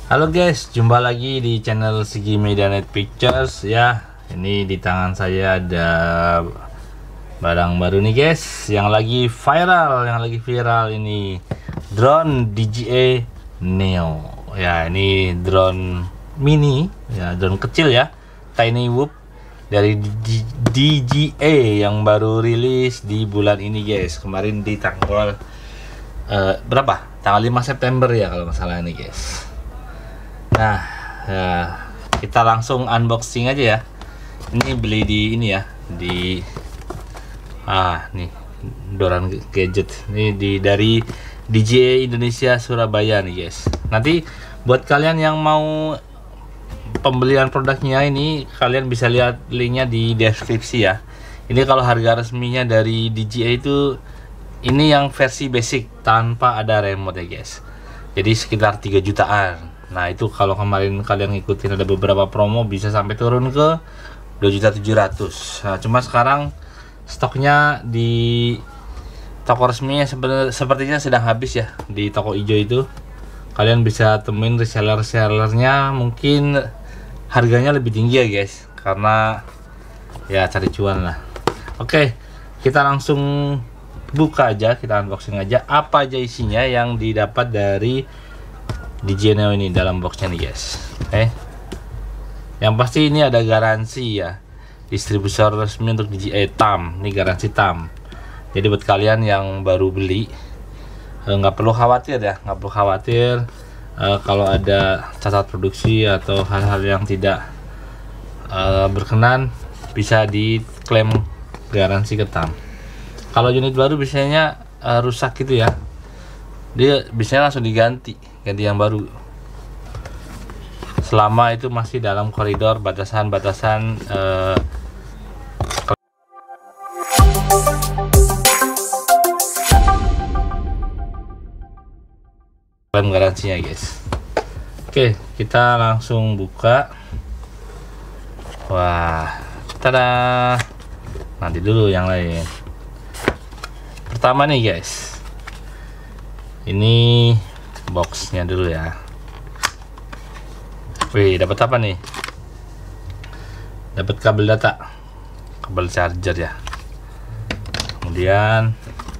Halo guys, jumpa lagi di channel Sigi Medianet Pictures ya. Ini di tangan saya ada barang baru nih guys, yang lagi viral ini drone DJI Neo. Ya, ini drone mini ya, drone kecil ya, Tiny Whoop dari DJI yang baru rilis di bulan ini guys. Kemarin di tanggal berapa? Tanggal 5 September ya kalau nggak salah ini guys. Nah, ya, kita langsung unboxing aja ya. Ini beli di ini ya, di nih Doran Gadget. Ini dari DJI Indonesia Surabaya nih guys. Nanti buat kalian yang mau pembelian produknya ini, kalian bisa lihat linknya di deskripsi ya. Ini kalau harga resminya dari DJI itu, ini yang versi basic tanpa ada remote ya guys. Jadi sekitar 3 jutaan. Nah itu kalau kemarin kalian ngikutin ada beberapa promo bisa sampai turun ke 2.700.000. Nah, cuma sekarang stoknya di toko resminya sepertinya sedang habis ya. Di toko hijau itu kalian bisa temuin reseller-resellernya, mungkin harganya lebih tinggi ya guys, karena ya cari cuan lah. Oke, kita langsung buka aja, kita unboxing aja apa aja isinya yang didapat dari DJI Neo ini dalam boxnya nih guys. Yang pasti ini ada garansi ya, distributor resmi untuk DJI TAM. Ini garansi TAM. Jadi buat kalian yang baru beli, nggak perlu khawatir ya, kalau ada cacat produksi atau hal-hal yang tidak berkenan, bisa diklaim garansi ke TAM. Kalau unit baru biasanya rusak gitu ya, dia biasanya langsung ganti yang baru, selama itu masih dalam koridor batasan-batasan klaim garansinya guys. Oke, kita langsung buka. Wah, tada, nanti dulu yang lain. Pertama nih guys, ini boxnya dulu ya. Wih, dapat apa nih? Dapat kabel data, kabel charger ya. Kemudian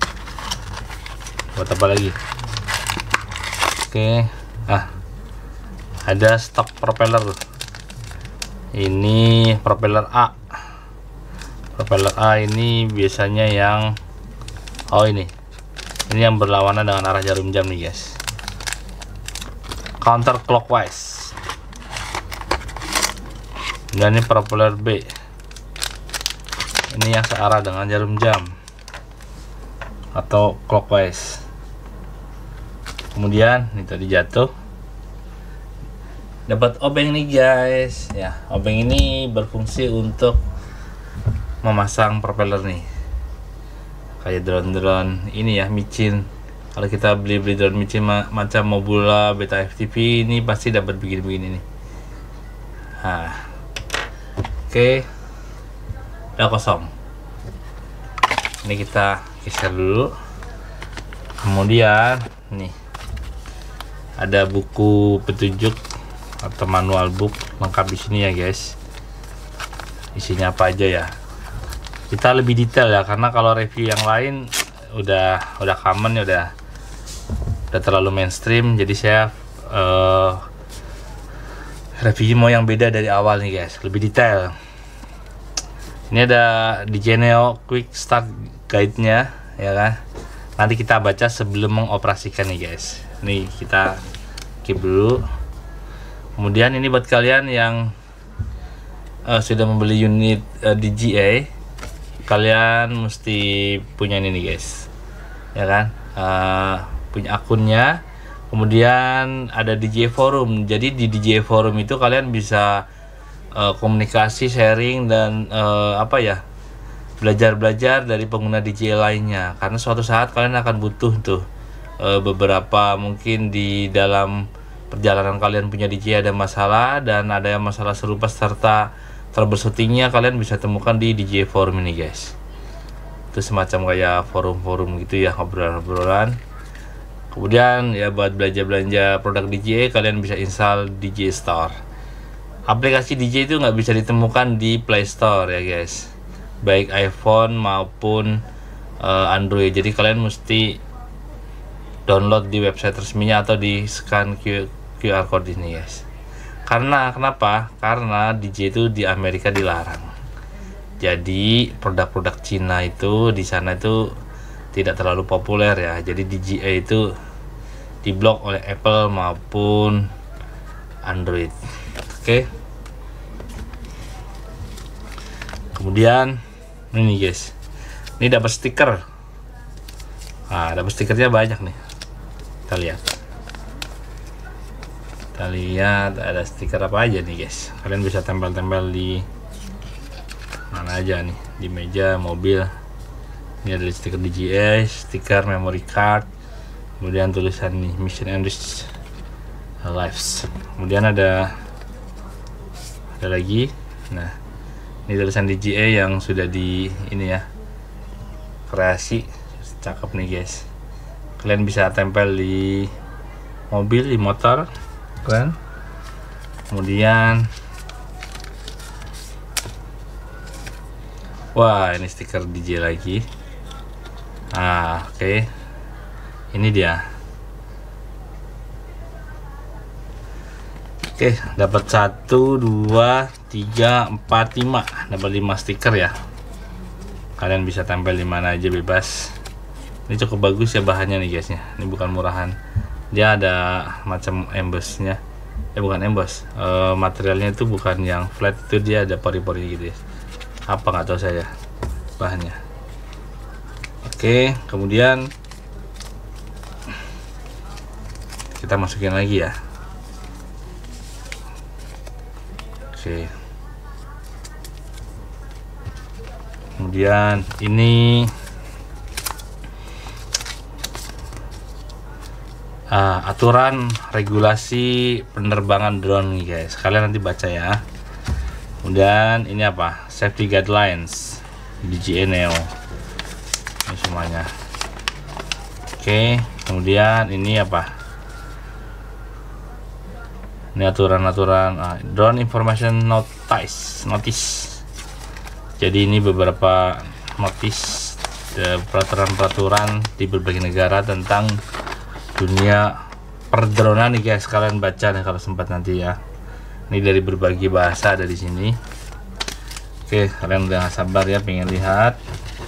buat apa lagi? Oke, ada stok propeller. Ini propeller A. Propeller A ini biasanya yang ini yang berlawanan dengan arah jarum jam nih guys. Counter clockwise. Dan ini propeller B. Ini yang searah dengan jarum jam atau clockwise. Kemudian ini tadi jatuh. Dapat obeng nih guys. Ya, obeng ini berfungsi untuk memasang propeller nih. Kayak drone-drone ini ya, micin. Kalau kita beli drone micin macam Mobula, Beta FTV, ini pasti dapat begini-begini nih. Oke, udah kosong. Ini kita geser dulu. Kemudian nih ada buku petunjuk atau manual book lengkap di sini ya guys. Isinya apa aja ya? Kita lebih detail ya, karena kalau review yang lain udah common ya, udah terlalu mainstream. Jadi saya review mau yang beda dari awal nih guys, lebih detail. Ini ada DJI Neo Quick Start Guide-nya ya kan. Nanti kita baca sebelum mengoperasikan nih guys. Ini kita keep dulu. Kemudian ini buat kalian yang sudah membeli unit DJI, kalian mesti punya ini nih guys ya kan, punya akunnya. Kemudian ada DJI Forum. Jadi di DJI Forum itu kalian bisa komunikasi, sharing, dan belajar dari pengguna DJI lainnya, karena suatu saat kalian akan butuh tuh beberapa, mungkin di dalam perjalanan kalian punya DJI ada masalah, dan ada yang masalah serupa serta troubleshootingnya kalian bisa temukan di DJI Forum ini guys. Itu semacam kayak forum-forum gitu ya, obrolan-obrolan. Kemudian ya buat belanja produk DJI kalian bisa install DJI Store. Aplikasi DJI itu nggak bisa ditemukan di Play Store ya guys, baik iPhone maupun Android. Jadi kalian mesti download di website resminya atau di scan QR code ini guys. Kenapa? Karena DJI itu di Amerika dilarang. Jadi produk-produk Cina itu di sana itu tidak terlalu populer ya. Jadi DJI itu diblok oleh Apple maupun Android. Oke. Kemudian ini guys, ini dapat stiker. Nah, dapat stikernya banyak nih. Kita lihat ada stiker apa aja nih guys. Kalian bisa tempel-tempel di mana aja nih, di meja, mobil. Ini ada stiker DJI, stiker memory card, kemudian tulisan nih mission enrich lives. Kemudian ada lagi. Nah, ini tulisan DJI yang sudah di ini ya, kreasi. Cakep nih guys. Kalian bisa tempel di mobil, di motor, keren. Kemudian wah, ini stiker DJI lagi. Oke. Ini dia. Oke, dapat 1 2 3 4 5. Dapat 5 stiker ya. Kalian bisa tempel di mana aja bebas. Ini cukup bagus ya bahannya nih guysnya. Ini bukan murahan. Dia ada macam embossnya. Bukan emboss. Materialnya itu bukan yang flat, itu dia ada pori-pori gitu ya. Apa nggak tahu saya bahannya. Oke, kemudian kita masukin lagi ya. Oke. Kemudian ini aturan regulasi penerbangan drone nih guys. Kalian nanti baca ya. Kemudian ini apa? Safety guidelines DJI Neo. Ini semuanya. Oke, kemudian ini apa? Ini aturan-aturan drone information notice. Jadi ini beberapa notice, peraturan-peraturan di berbagai negara tentang dunia perdronan nih guys. Kalian baca nih kalau sempat nanti ya. Ini dari berbagai bahasa ada di sini. Oke, kalian udah gak sabar ya pengen lihat.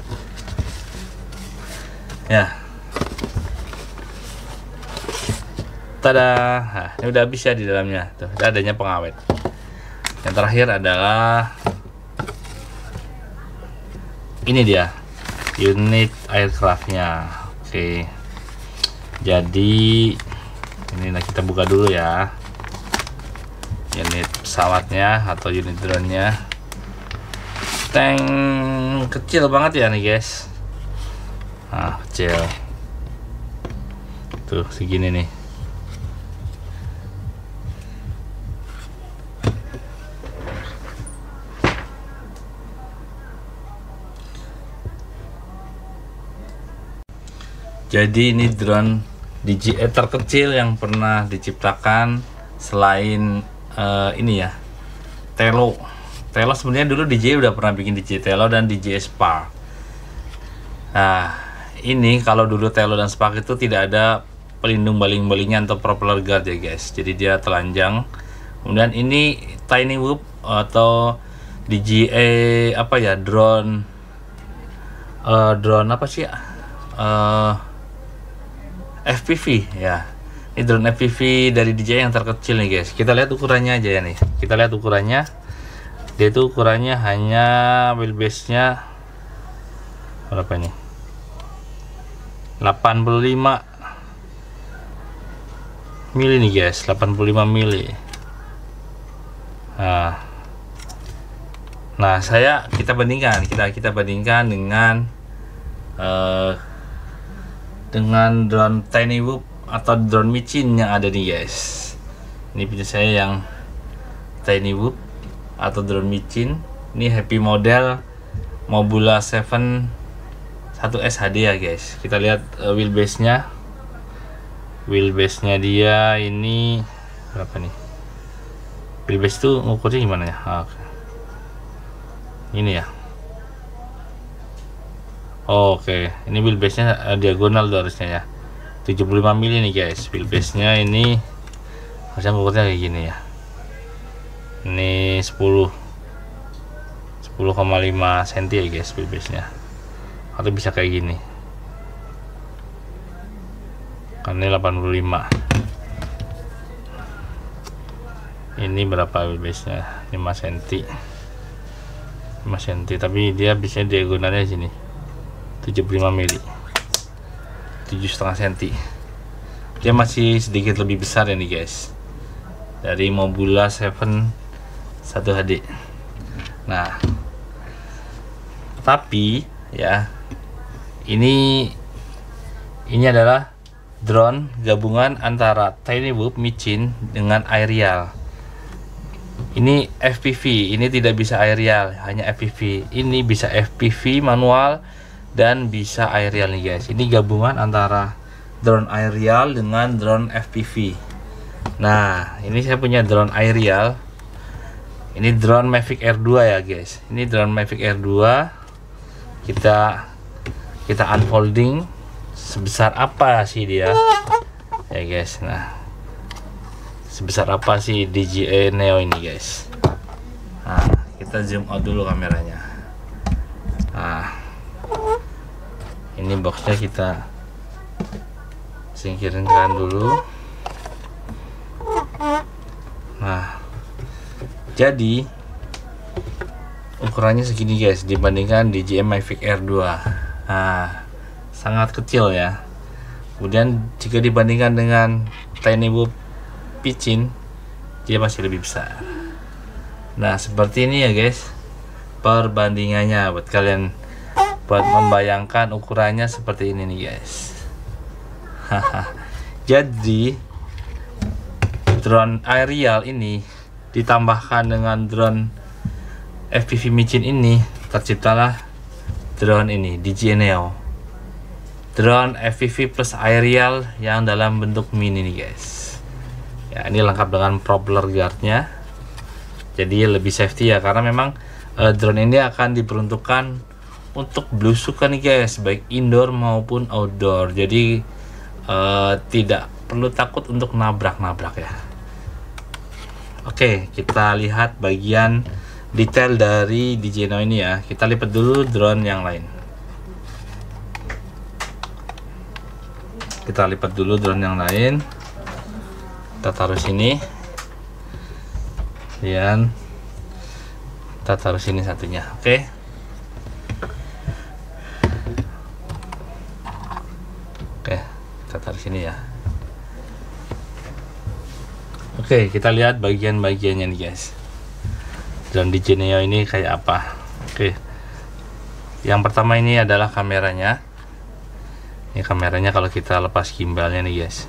Ya. Tada. Nah, ini udah habis ya di dalamnya. Tuh, ada adanya pengawet. Yang terakhir adalah ini dia, unit aircraftnya. Oke. Jadi ini kita buka dulu ya. Unit pesawatnya atau unit drone-nya. Tank kecil banget ya nih guys. Kecil. Tuh segini nih. Jadi ini drone DJI terkecil yang pernah diciptakan selain ini ya, Tello. Tello sebenarnya dulu DJI udah pernah bikin DJI Tello dan DJI Spark. Nah, ini kalau dulu Tello dan Spark itu tidak ada pelindung baling-balingnya atau propeller guard ya guys. Jadi dia telanjang. Kemudian ini Tiny Whoop atau DJI apa ya, drone apa sih ya? FPV ya. Ini drone FPV dari DJI yang terkecil nih guys. Kita lihat ukurannya aja ya nih. Kita lihat ukurannya. Dia itu ukurannya hanya wheelbase-nya berapa ini? 85 mili nih guys, 85 mili. Nah, kita bandingkan dengan drone Tiny Whoop atau drone micin yang ada nih guys. Ini punya saya yang Tiny Whoop atau drone micin. Ini happy model Mobula 7 1S HD ya guys. Kita lihat wheelbase nya Wheelbase nya dia ini berapa nih? Wheelbase itu ngukurnya gimana ya? Oke. Ini ya. Oke, ini wheelbase nya diagonal tuh harusnya ya, 75 mili nih guys. Wheelbase nya ini harusnya ngukurnya kayak gini ya. Ini 10,5 cm ya guys wheelbase nya, atau bisa kayak gini kan. Ini 85. Ini berapa wheelbase nya? 5 cm, 5 cm, tapi dia bisa diagonalnya sini 75 mili, 7,5 cm. Dia masih sedikit lebih besar ya nih guys, dari Mobula 7 1HD. Nah, tapi ya ini adalah drone gabungan antara Tinywhoop Michin dengan aerial. Ini FPV, ini tidak bisa aerial, hanya FPV. Ini bisa FPV manual dan bisa aerial nih guys. Ini gabungan antara drone aerial dengan drone FPV. Nah, ini saya punya drone aerial. Ini drone Mavic Air 2 ya guys. Ini drone Mavic Air 2. Kita unfolding sebesar apa sih dia ya guys. Nah, sebesar apa sih DJI Neo ini guys. Nah, kita zoom out dulu kameranya. Nah, ini boxnya kita singkirkan dulu. Nah, jadi ukurannya segini guys dibandingkan DJI Mavic Air 2. Nah, sangat kecil ya. Kemudian jika dibandingkan dengan Tinywhoop Michin, dia masih lebih besar. Nah, seperti ini ya guys perbandingannya, buat kalian buat membayangkan ukurannya seperti ini nih guys. Jadi drone aerial ini ditambahkan dengan drone FPV Michin ini, terciptalah drone ini DJI Neo, drone FPV plus aerial yang dalam bentuk mini nih guys. Ya, ini lengkap dengan propeller guardnya, jadi lebih safety ya, karena memang drone ini akan diperuntukkan untuk belusukan nih guys, baik indoor maupun outdoor. Jadi tidak perlu takut untuk nabrak ya. Oke, kita lihat bagian detail dari DJI Neo ini ya. Kita lipat dulu drone yang lain. Kita lipat dulu drone yang lain. Kita taruh sini. Dan kita taruh sini satunya. Oke. Oke, kita taruh sini ya. Oke, kita lihat bagian-bagiannya nih guys. Drone DJI Neo ini kayak apa? Oke. Yang pertama ini adalah kameranya. Ini kameranya kalau kita lepas gimbalnya nih guys.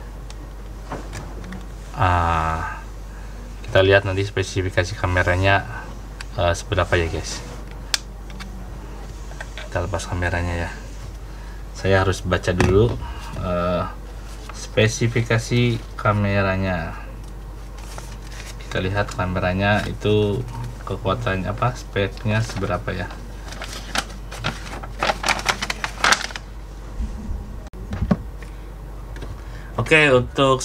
Kita lihat nanti spesifikasi kameranya seberapa ya guys. Kita lepas kameranya ya. Saya harus baca dulu spesifikasi kameranya. Kita lihat kameranya itu kekuatannya apa, speknya seberapa ya. Untuk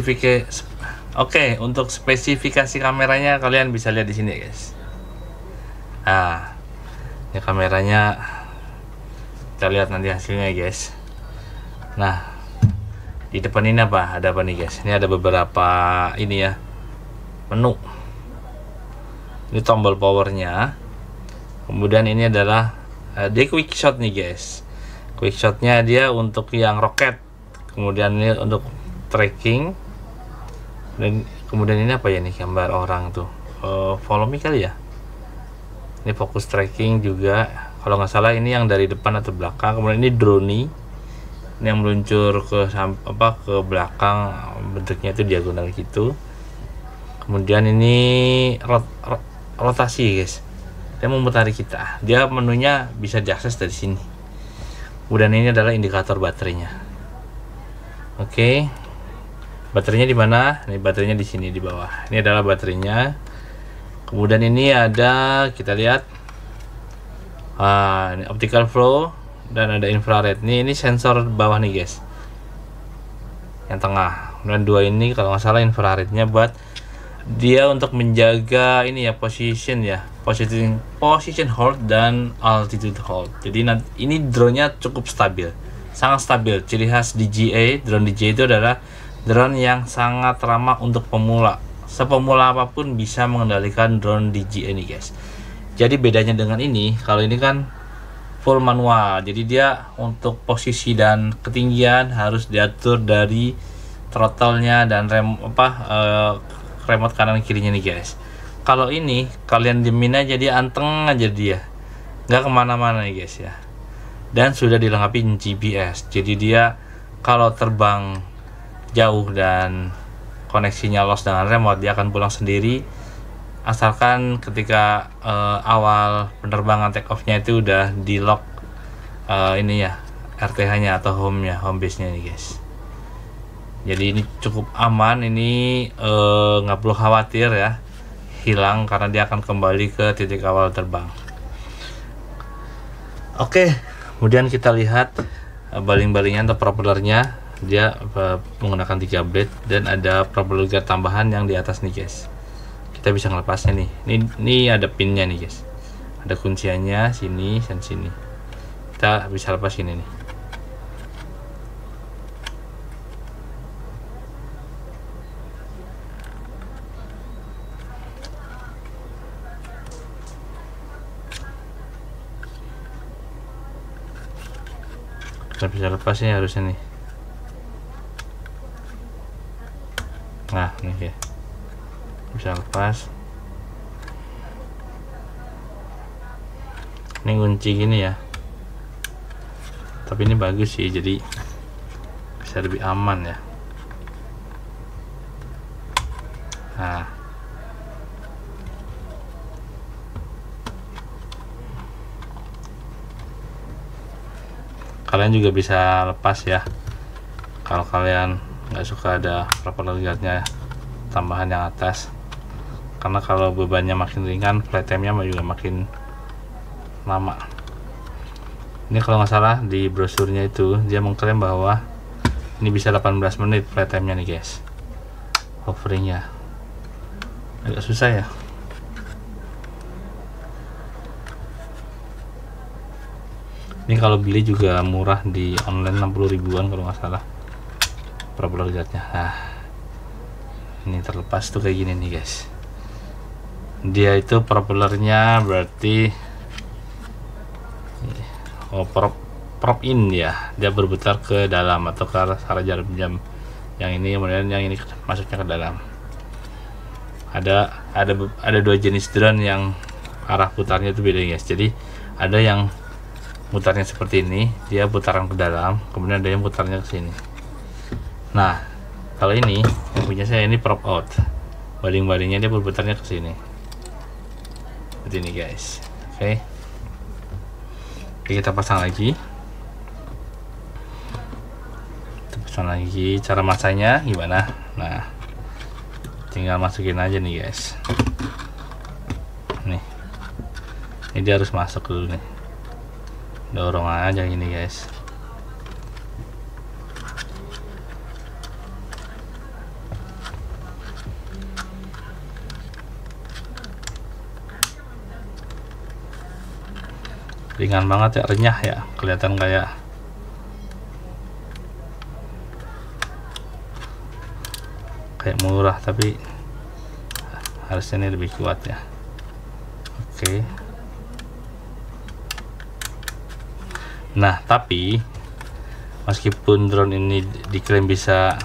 spesifikasi kameranya kalian bisa lihat di sini guys. Nah, ini kameranya, kita lihat nanti hasilnya guys. Nah, di depan ini apa? Ada apa nih guys? Ini ada beberapa ini ya, menu. Ini tombol powernya. Kemudian ini adalah dia quick shot nih guys. Quick shotnya dia untuk yang roket. Kemudian ini untuk tracking. Dan kemudian ini apa ya nih, gambar orang tuh. Follow me kali ya. Ini fokus tracking juga. Kalau nggak salah ini yang dari depan atau belakang. Kemudian ini drone. Ini yang meluncur ke belakang, bentuknya itu diagonal gitu. Kemudian ini rotasi guys, dia memutari kita. Dia menunya bisa diakses dari sini. Kemudian ini adalah indikator baterainya. Oke, Baterainya di mana? Ini baterainya di sini di bawah. Ini adalah baterainya. Kemudian ini ada, kita lihat, ini optical flow dan ada infrared. Ini sensor bawah nih guys, yang tengah. Dan dua ini kalau nggak salah infrarednya buat dia untuk menjaga ini ya, position hold dan altitude hold. Jadi nanti ini drone-nya cukup stabil, sangat stabil. Ciri khas DJI, drone DJI itu adalah drone yang sangat ramah untuk pemula. Sepemula apapun bisa mengendalikan drone DJI ini guys. Jadi bedanya dengan ini, kalau ini kan full manual, jadi dia untuk posisi dan ketinggian harus diatur dari throttle-nya dan remote kanan kirinya nih guys. Kalau ini kalian diemin aja, dia anteng aja, dia nggak kemana-mana nih guys ya. Dan sudah dilengkapi GPS, jadi dia kalau terbang jauh dan koneksinya lost dengan remote, dia akan pulang sendiri, asalkan ketika awal penerbangan take off nya itu udah di lock ini ya, RTH nya atau home base nya nih guys. Jadi ini cukup aman, ini nggak perlu khawatir ya hilang, karena dia akan kembali ke titik awal terbang. Oke, kemudian kita lihat baling-balingnya atau propellernya. Dia menggunakan 3 blade dan ada propeller guard tambahan yang di atas nih guys. Kita bisa ngelepasnya nih. Ini ada pinnya nih guys. Ada kunciannya sini dan sini. Kita bisa lepas ini nih. Kita bisa lepasnya harusnya nih. Nah ini ya, bisa lepas. Ini kunci gini ya, tapi ini bagus sih, jadi bisa lebih aman ya. Nah, kalian juga bisa lepas ya kalau kalian nggak suka ada propeller guardnya tambahan yang atas, karena kalau bebannya makin ringan, flight time-nya juga makin lama. Ini kalau nggak salah di brosurnya itu dia mengklaim bahwa ini bisa 18 menit flight time-nya nih guys. Hoveringnya agak susah ya. Ini kalau beli juga murah di online, 60 ribuan kalau nggak salah propeller guardnya. Nah, ini terlepas tuh kayak gini nih guys. Dia itu propellernya berarti prop in ya, dia berputar ke dalam atau ke arah jarum jam. Yang ini kemudian yang ini masuknya ke dalam. Ada 2 jenis drone yang arah putarnya itu beda guys. Jadi ada yang putarnya seperti ini, dia putaran ke dalam, kemudian ada yang putarnya ke sini. Nah, kalau ini yang punya saya ini prop out, baling-balingnya dia berputarnya ke sini seperti ini guys. Oke, kita pasang lagi. Cara masanya gimana? Nah, tinggal masukin aja nih guys. Nih, ini dia harus masuk dulu nih, dorong aja gini guys. Ringan banget ya, renyah ya, kelihatan kayak murah, tapi harusnya ini lebih kuat ya. Oke. Nah, tapi meskipun drone ini diklaim bisa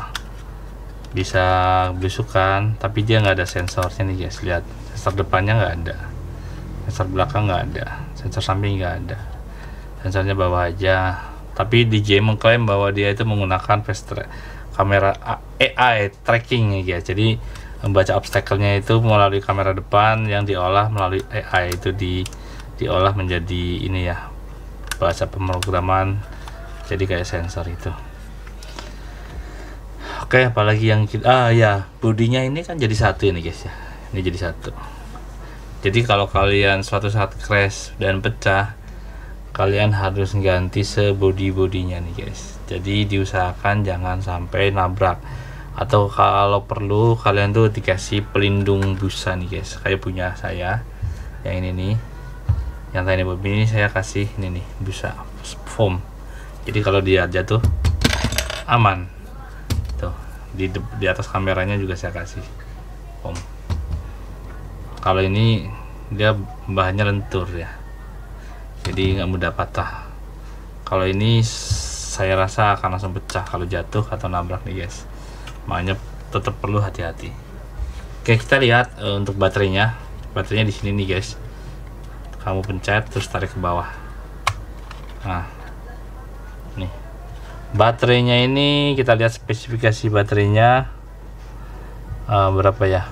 belusukan, tapi dia nggak ada sensornya nih guys. Lihat, sensor depannya nggak ada, sensor belakang nggak ada, sensor samping nggak ada, sensornya bawah aja. Tapi DJI mengklaim bahwa dia itu menggunakan kamera AI tracking ya guys. Jadi membaca obstacle-nya itu melalui kamera depan yang diolah melalui AI, itu diolah menjadi ini ya, bahasa pemrograman, jadi kayak sensor itu. Oke, apalagi yang kita ya, bodinya ini kan jadi satu ini guys ya. Ini jadi satu. Jadi kalau kalian suatu saat crash dan pecah, kalian harus ganti sebody-bodinya nih guys. Jadi diusahakan jangan sampai nabrak, atau kalau perlu kalian tuh dikasih pelindung busa nih guys, kayak punya saya yang ini nih, yang tiny bob ini saya kasih ini nih busa foam. Jadi kalau dia jatuh aman. Tuh di atas kameranya juga saya kasih foam. Kalau ini dia bahannya lentur ya, jadi nggak mudah patah. Kalau ini saya rasa akan langsung pecah kalau jatuh atau nabrak nih guys, makanya tetap perlu hati-hati. Oke, kita lihat untuk baterainya. Baterainya di sini nih guys, kamu pencet terus tarik ke bawah. Nah nih baterainya ini, kita lihat spesifikasi baterainya berapa ya,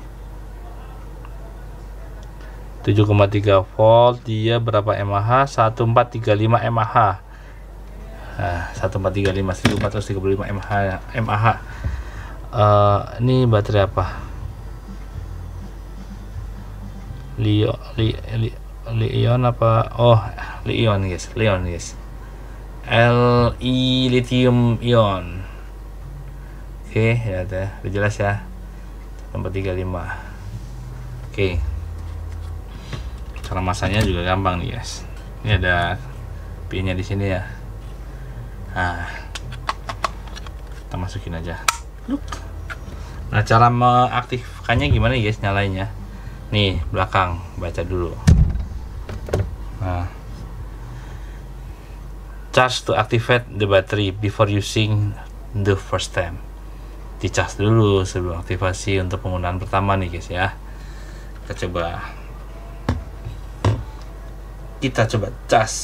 7,3 volt, dia berapa mAh? 1435 mAh. Nah, 1435 1435 mAh. Ini baterai apa? Lion apa? Oh, Lion guys, lithium ion. Oke, ya udah jelas ya. 1435. Oke. Cara masanya juga gampang nih guys. Ini ada pinnya di sini ya. Nah, kita masukin aja. Nah, cara mengaktifkannya gimana guys? Nyalainnya nih belakang, baca dulu. Nah, charge to activate the battery before using the first time. Dicas dulu sebelum aktivasi untuk penggunaan pertama nih guys ya. Kita coba cas.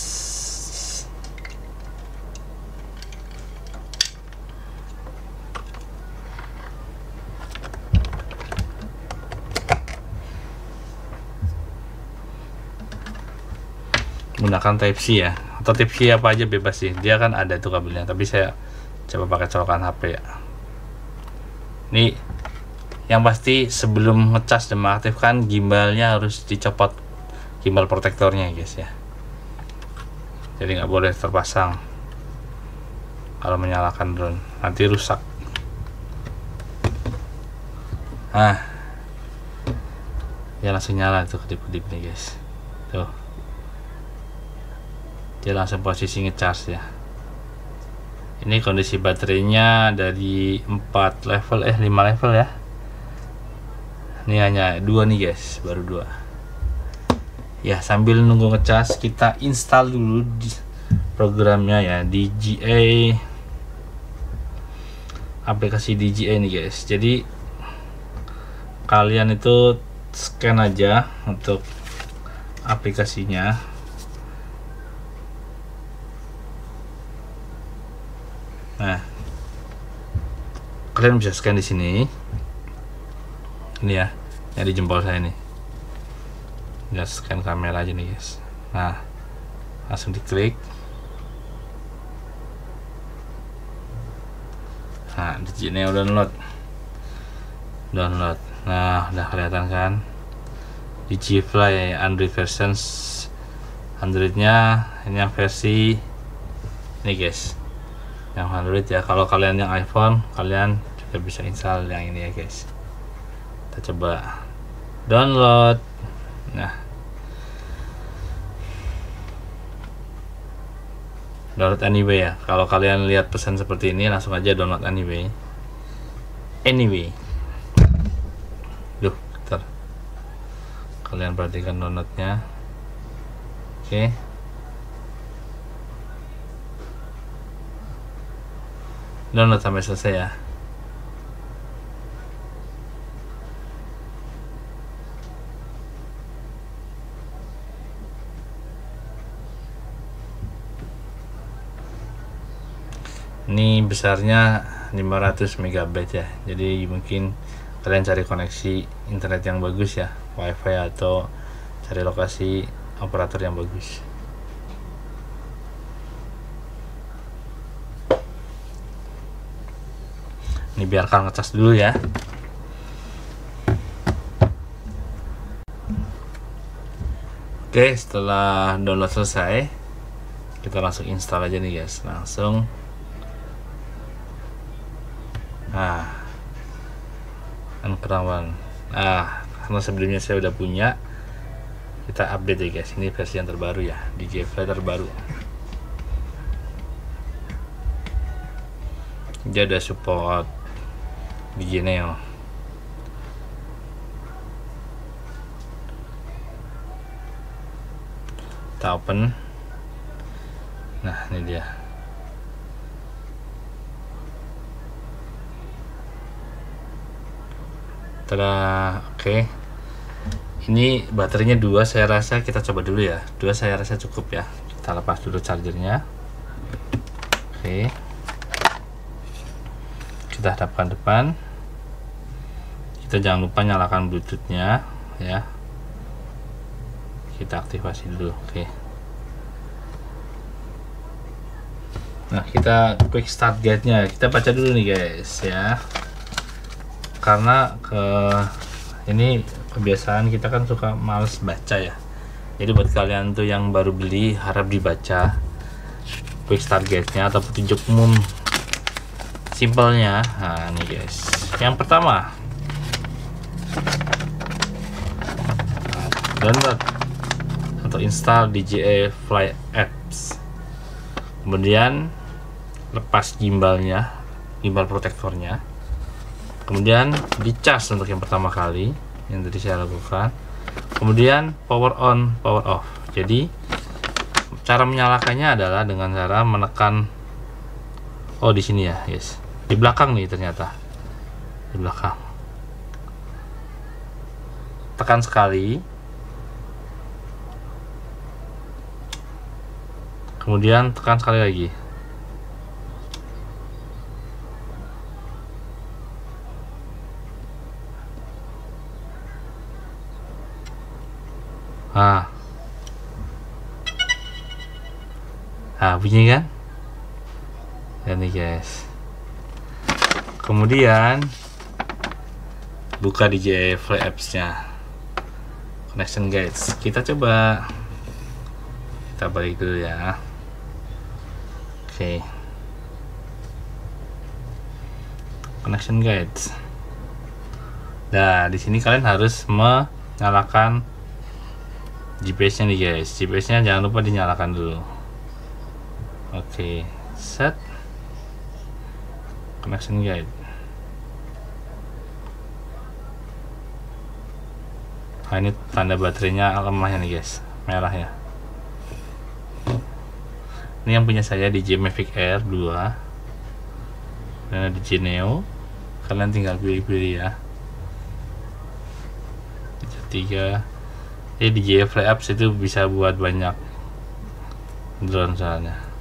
Gunakan Type C ya, atau Type C apa aja bebas sih, dia kan ada tuh kabelnya, tapi saya coba pakai colokan HP ya. Nih yang pasti sebelum ngecas dan mengaktifkan, gimbalnya harus dicopot, gimbal protektornya guys ya, jadi nggak boleh terpasang. Kalau menyalakan drone nanti rusak. Nah, dia langsung nyala tuh, kedip-kedip nih guys. Tuh, dia langsung posisi ngecas ya. Ini kondisi baterainya dari 5 level ya. Ini hanya 2 nih guys, baru 2 ya. Sambil nunggu ngecas, kita install dulu di programnya ya, DJI, aplikasi DJI nih guys. Jadi kalian itu scan aja untuk aplikasinya. Nah, kalian bisa scan di sini. Ini ya, yang di jempol saya nih. Ya, scan kamera aja nih guys. Nah, langsung diklik. Nah, di sini download. Nah, udah kelihatan kan? DJI Fly Android versions. Androidnya ini yang versi ini guys, yang Android ya. Kalau kalian yang iPhone, kalian juga bisa install yang ini ya guys. Kita coba download. Nah, download anyway ya. Kalau kalian lihat pesan seperti ini, langsung aja download anyway. Duh, bentar. Kalian perhatikan downloadnya. Oke. Download sampai selesai ya. Ini besarnya 500 MB ya. Jadi mungkin kalian cari koneksi internet yang bagus ya, WiFi, atau cari lokasi operator yang bagus. Ini biarkan ngecas dulu ya. Oke, setelah download selesai, kita langsung install aja nih guys, langsung. Kerawan. Karena sebelumnya saya udah punya, kita update ya guys. Ini versi yang terbaru ya, DJI Fly terbaru. Dia ada support DJI Neo. Kita open. Nah, ini dia. Oke. Ini baterainya 2, saya rasa kita coba dulu ya. 2 saya rasa cukup ya. Kita lepas dulu chargernya. Oke. Kita hadapkan depan. Kita jangan lupa nyalakan Bluetooth-nya ya. Kita aktifasi dulu. Oke. Nah, kita quick start guide-nya. Kita baca dulu nih guys ya. Karena ini kebiasaan kita kan suka males baca ya. Jadi buat kalian tuh yang baru beli, harap dibaca quick start guide-nya atau petunjuk umum simpelnya. Nah, nih guys. Yang pertama, download atau install DJI Fly Apps. Kemudian lepas gimbalnya, gimbal protektornya. Kemudian dicas untuk yang pertama kali, yang tadi saya lakukan. Kemudian power on, power off. Jadi cara menyalakannya adalah dengan cara menekan. Oh, di sini ya, guys. Di belakang nih ternyata. Di belakang. Tekan sekali. Kemudian tekan sekali lagi. Bunyi kan? Ya nih guys. Kemudian buka DJI Fly Apps-nya. Connection guides. Kita coba. Kita balik dulu ya. Oke. Connection guides. Nah, di sini kalian harus menyalakan GPS-nya nih guys. GPS-nya jangan lupa dinyalakan dulu. Oke, set connection guide. Nah, ini tanda baterainya lemahnya nih guys, merah ya. Ini yang punya saya DJI Mavic Air 2 dan DJI Neo. Kalian tinggal pilih-pilih ya. 3. DJI Fly Apps itu bisa buat banyak drone soalnya.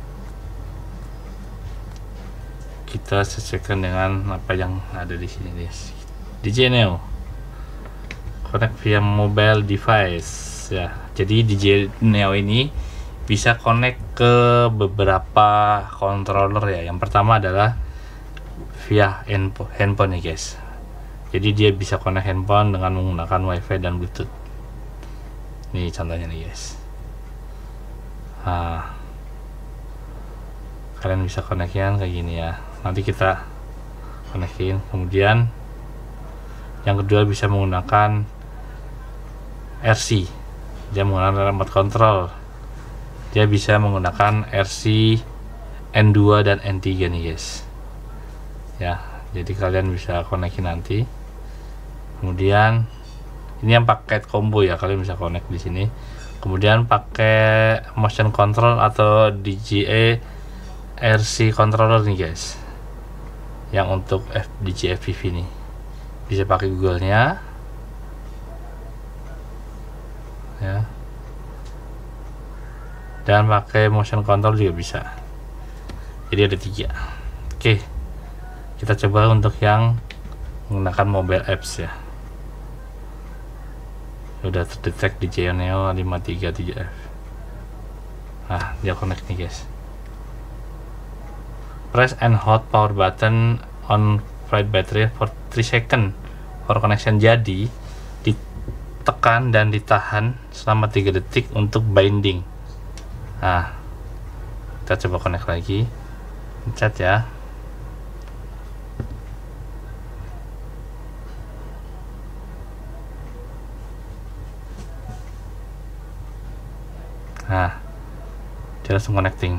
Kita sesuaikan dengan apa yang ada di sini guys. DJI Neo connect via mobile device ya. Jadi DJI Neo ini bisa connect ke beberapa controller ya. Yang pertama adalah via handphone nih guys. Jadi dia bisa connect handphone dengan menggunakan WiFi dan Bluetooth. Nih contohnya nih guys. Kalian bisa connect-nya kayak gini ya. Nanti kita connectin. Kemudian yang kedua bisa menggunakan RC. Dia menggunakan remote control. Dia bisa menggunakan RC N2 dan N3 nih guys. Ya, jadi kalian bisa connectin nanti. Kemudian ini yang paket combo ya, kalian bisa connect di sini. Kemudian pakai motion control atau DJI RC controller nih guys. Yang untuk DJI FPV nih bisa pakai Google-nya ya, dan pakai motion control juga bisa. Jadi ada 3. Oke, kita coba untuk yang menggunakan mobile apps ya. Udah terdetek DJI Neo 533F. Nah, dia connect nih guys. Press and hold power button on flight battery for 3 second for connection. Jadi ditekan dan ditahan selama 3 detik untuk binding. Nah, kita coba connect lagi, pencet ya. Nah, dia langsung connecting.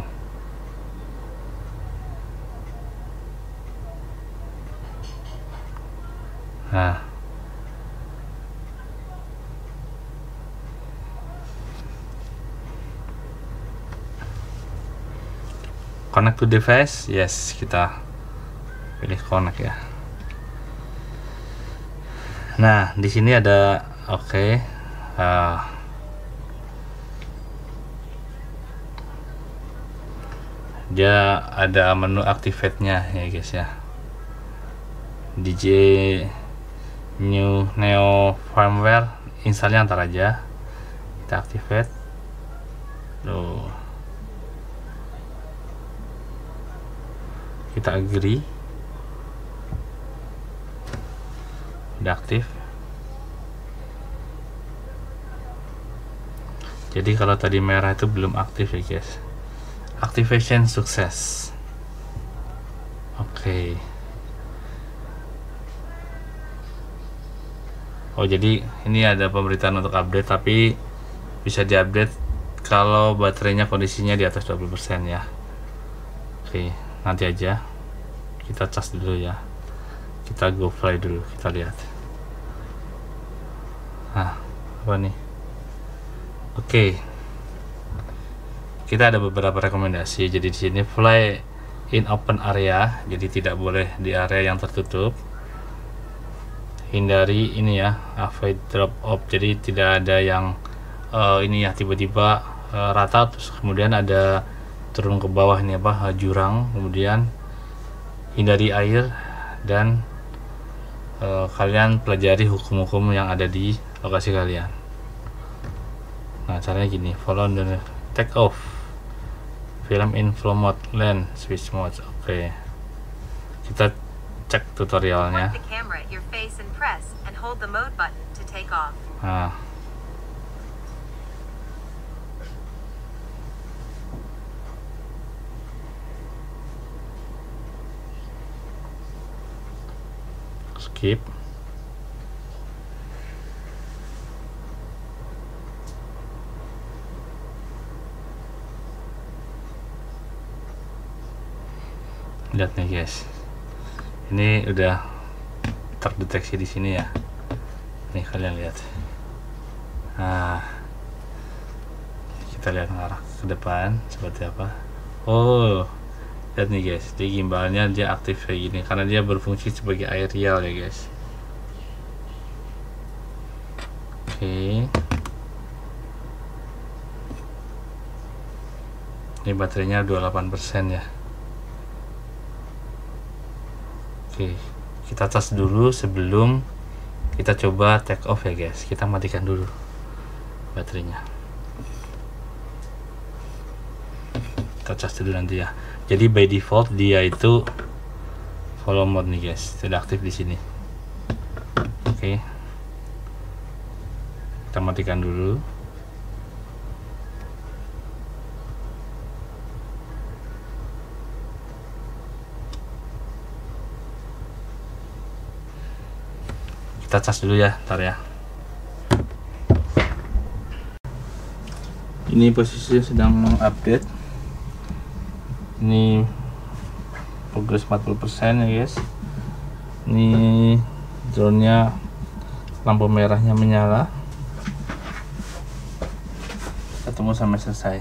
Nah, connect to device, yes, kita pilih connect ya. Nah, di sini ada oke. Dia ada menu activate-nya ya guys ya. DJ new neo firmware installnya antar aja. Kita activate. Tuh. Kita agree. Udah aktif. Jadi kalau tadi merah itu belum aktif ya guys. Activation sukses. Oke. Oh, jadi ini ada pemberitaan untuk update, tapi bisa diupdate kalau baterainya kondisinya di atas 20% ya. Oke, nanti aja. Kita cas dulu ya. Kita go fly dulu, kita lihat. Nah, apa nih? Oke. Kita ada beberapa rekomendasi. Jadi di sini fly in open area, jadi tidak boleh di area yang tertutup. Hindari ini ya, avoid drop off, jadi tidak ada yang ini ya tiba-tiba rata terus kemudian ada turun ke bawah ini apa jurang. Kemudian hindari air dan kalian pelajari hukum-hukum yang ada di lokasi kalian. Nah, caranya gini, follow the take off, film in flow mode, land switch mode. Oke, kita cek tutorialnya. Nah, skip. Lihat nih guys, ini udah terdeteksi di sini ya. Nih kalian lihat. Nah, kita lihat arah ke depan seperti apa. Oh, lihat nih guys, di gimbalnya dia aktif kayak gini karena dia berfungsi sebagai aerial ya guys. Oke. Ini baterainya 28% ya. Oke, kita cas dulu sebelum kita coba take off ya guys. Kita matikan dulu baterainya. Kita cas dulu nanti ya. Jadi by default dia itu follow mode nih guys, tidak aktif di sini. Oke, kita matikan dulu. Kita cas dulu ya, ntar ya. Ini posisinya sedang update. Ini progress 40% ya guys. Ini drone-nya lampu merahnya menyala. Kita tunggu sampai selesai.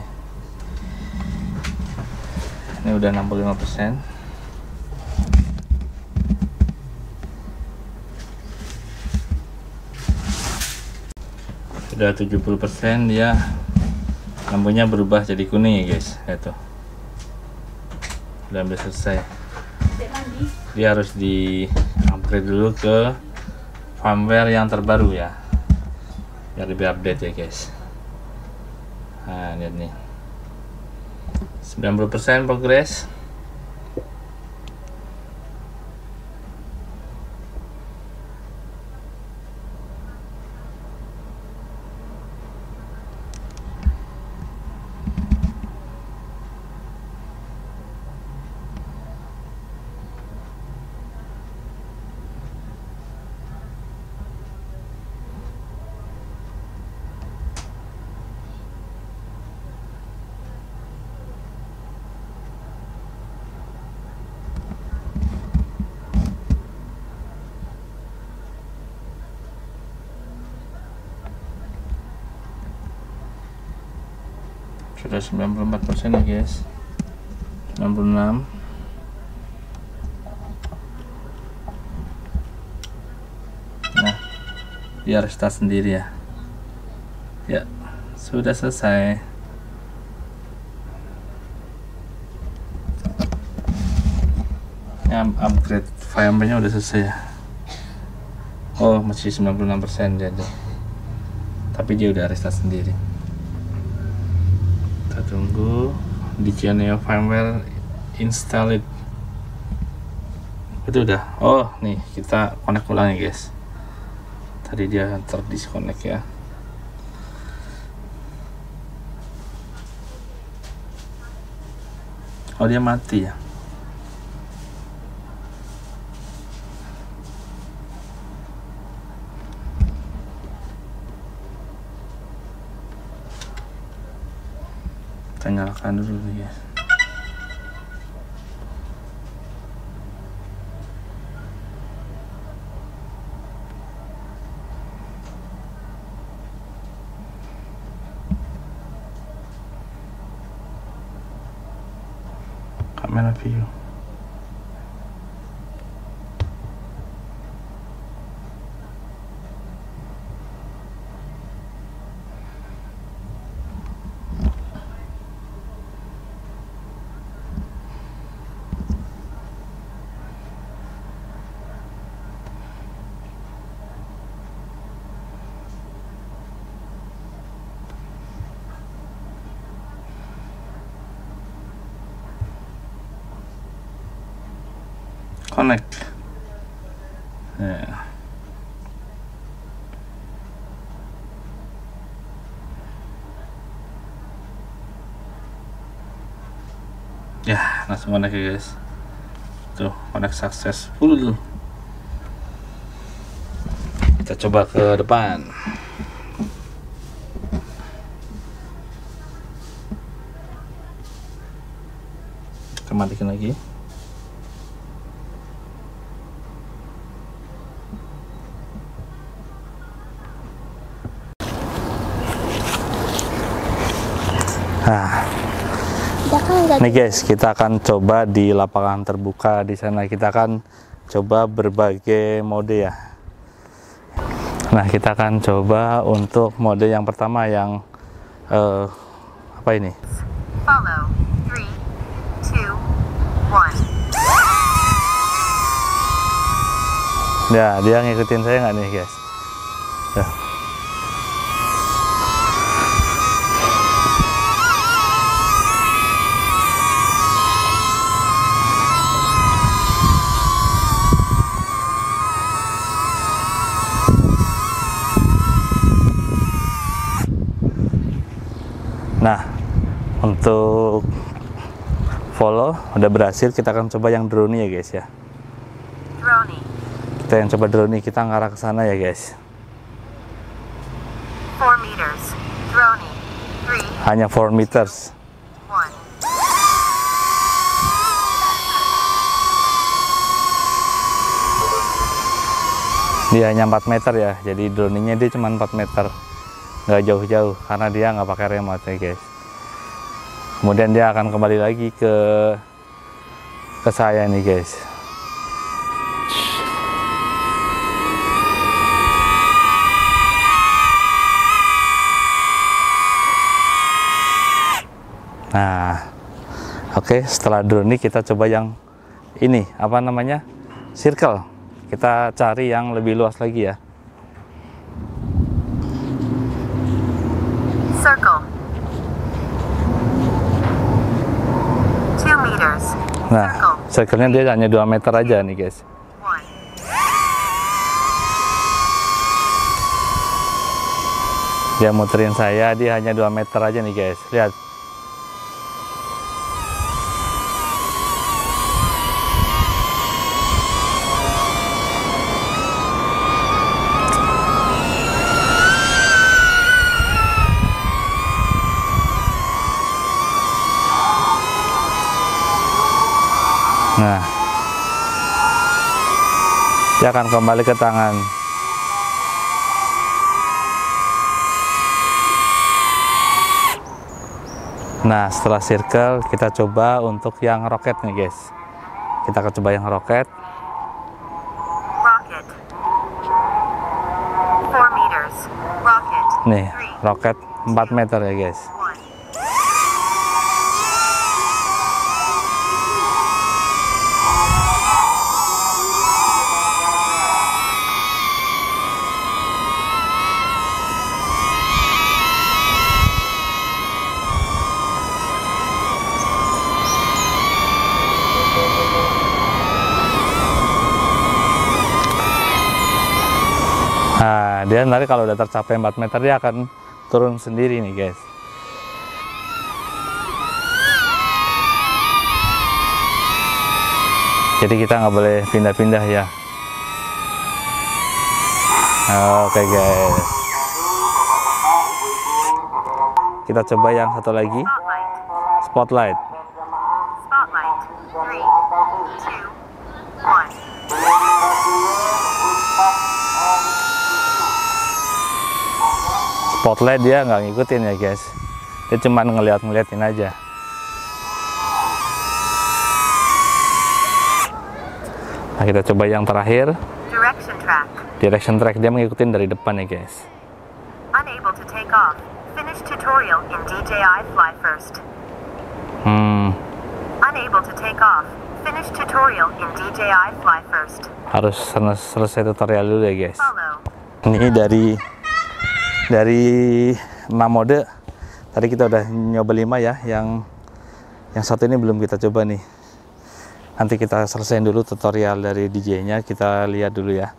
Ini udah 65%. Udah 70%, dia lampunya berubah jadi kuning ya guys. Itu udah hampir selesai. Dia harus di upgrade dulu ke firmware yang terbaru ya, biar lebih update ya guys. Nah, lihat nih 90% progress. Sudah 94% ya guys. 96. Nah, dia restart sendiri ya. Ya, sudah selesai. Upgrade firmware-nya udah selesai ya. Oh, masih 96% jadi. Tapi dia udah restart sendiri. Kita tunggu di channel firmware install it. Itu udah. Oh, nih kita connect ulang ya guys. Tadi dia terdisconnect ya. Oh, dia mati ya. Kita nyalakan dulu nih guys. Kamera view. Connect ya. Ya, langsung connect ya guys. Tuh, connect successful. Kita coba ke depan. Kita matikan lagi. Nah, nih guys, kita akan coba di lapangan terbuka di sana. Kita akan coba berbagai mode ya. Nah, kita akan coba untuk mode yang pertama yang apa ini? Follow 3, 2, 1. Ya, dia ngikutin saya nggak nih guys? Ya. Nah, untuk follow udah berhasil. Kita akan coba yang drone ya guys ya. Drone. Kita yang coba drone, kita ngarah ke sana ya guys. 4 meters. Drone. 3, Hanya 4 meters. 1. Dia hanya 4 meter ya. Jadi drone-nya dia cuma 4 meter. Nggak jauh-jauh karena dia nggak pakai remote ya guys. Kemudian dia akan kembali lagi ke saya nih guys. Nah, oke, setelah drone ini kita coba yang ini apa namanya, circle. Kita cari yang lebih luas lagi ya. Circle. 2 meters. Nah, circle-nya dia hanya 2 meter aja nih guys. 1. Dia muterin saya, dia hanya 2 meter aja nih guys. Lihat. Nah, dia akan kembali ke tangan. Nah, setelah circle kita coba untuk yang roket nih guys. Kita akan coba yang roket. Rocket. 4 meters. Rocket. Nih, roket 4 meter ya guys. 1. Nah, dia nanti kalau udah tercapai 4 meter dia akan turun sendiri nih guys. Jadi kita nggak boleh pindah-pindah ya. Oke guys. Kita coba yang satu lagi. Spotlight. Spotlight. Spotlight. 3, 2, 1. Spotlight dia nggak ngikutin ya guys. Dia cuma ngeliatin aja. Nah, kita coba yang terakhir. Direction track. Direction track, dia mengikutin dari depan ya guys. Unable to take off. Finish tutorial in DJI Fly First. Unable to take off. Finish tutorial in DJI Fly First. Harus selesai tutorial dulu ya guys. Follow. Ini dari 6 mode. Tadi kita udah nyoba 5 ya. Yang satu ini belum kita coba nih. Nanti kita selesaiin dulu tutorial dari DJ-nya. Kita lihat dulu ya.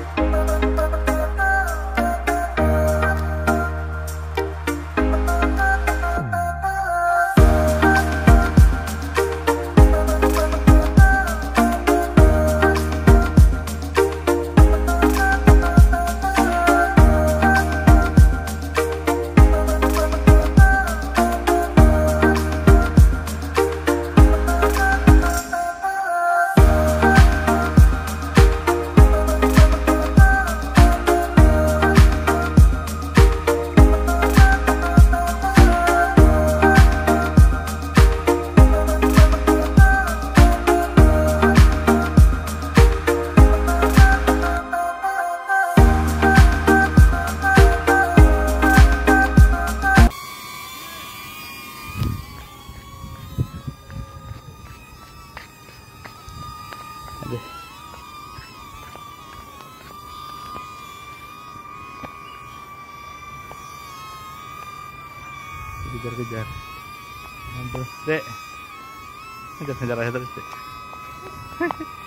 Aduh. Kejar-kejar. Aduh, Dek. Kejar-kejar aja terus, Dek.